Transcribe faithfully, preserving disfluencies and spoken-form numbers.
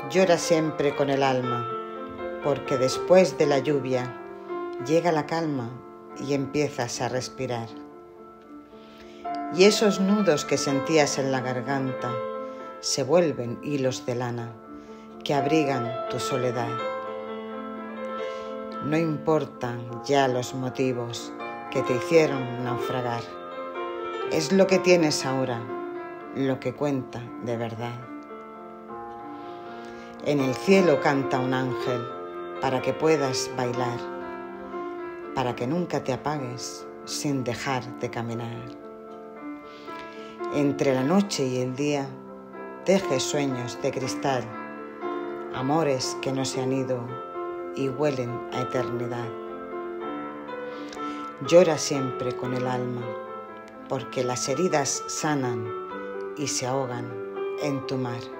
Llora siempre con el alma, porque después de la lluvia llega la calma y empiezas a respirar. Y esos nudos que sentías en la garganta se vuelven hilos de lana que abrigan tu soledad. No importan ya los motivos que te hicieron naufragar. Es lo que tienes ahora, lo que cuenta de verdad. En el cielo canta un ángel para que puedas bailar, para que nunca te apagues sin dejar de caminar. Entre la noche y el día teje sueños de cristal, amores que no se han ido y huelen a eternidad. Llora siempre con el alma, porque las heridas sanan y se ahogan en tu mar.